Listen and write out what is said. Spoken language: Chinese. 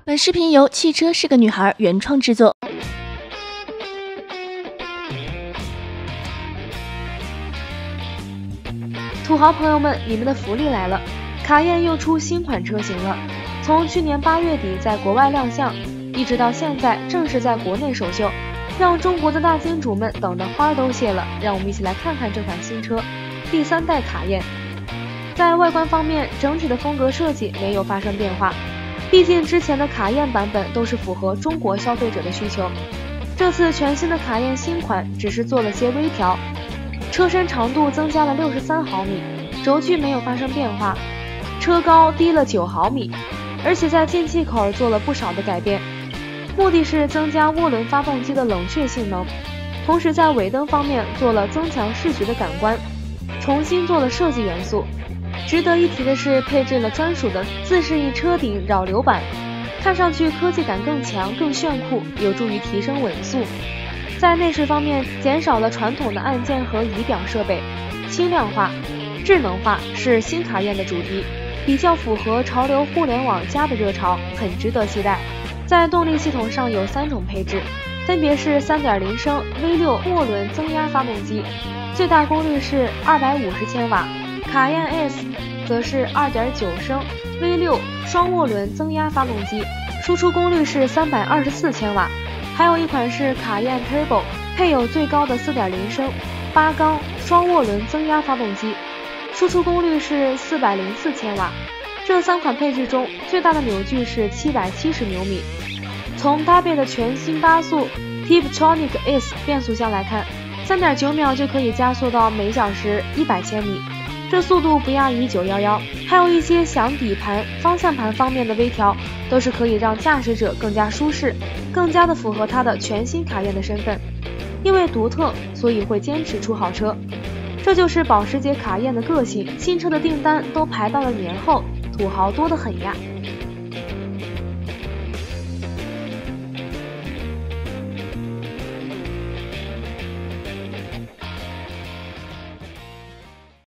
本视频由汽车是个女孩原创制作。 土豪朋友们，你们的福利来了！卡宴又出新款车型了，从去年8月底在国外亮相，一直到现在正式在国内首秀，让中国的大金主们等的花都谢了。让我们一起来看看这款新车，第3代卡宴。在外观方面，整体的风格设计没有发生变化，毕竟之前的卡宴版本都是符合中国消费者的需求。这次全新的卡宴新款只是做了些微调，车身长度增加了63毫米，轴距没有发生变化，车高低了9毫米，而且在进气口做了不少的改变，目的是增加涡轮发动机的冷却性能。同时在尾灯方面做了增强视觉的感官，重新做了设计元素。值得一提的是，配置了专属的自适应车顶扰流板，看上去科技感更强更炫酷，有助于提升稳速。在内饰方面，减少了传统的按键和仪表设备，轻量化、智能化是新卡宴的主题，比较符合潮流互联网加的热潮，很值得期待。在动力系统上有3种配置，分别是 3.0 升 V6 涡轮增压发动机，最大功率是250千瓦；卡宴 S 则是 2.9 升 V6 双涡轮增压发动机，输出功率是324千瓦。还有一款是卡宴 Turbo， 配有最高的 4.0 升8缸双涡轮增压发动机，输出功率是404千瓦。这3款配置中，最大的扭矩是770牛米。从搭配的全新8速 Tiptronic S 变速箱来看， 3.9 秒就可以加速到每小时100千米，这速度不亚于911。还有一些响底盘、方向盘方面的微调，都是可以让驾驶者更加舒适，更加的符合他的全新卡宴的身份。因为独特，所以会坚持出好车，这就是保时捷卡宴的个性。新车的订单都排到了年后，土豪多得很呀。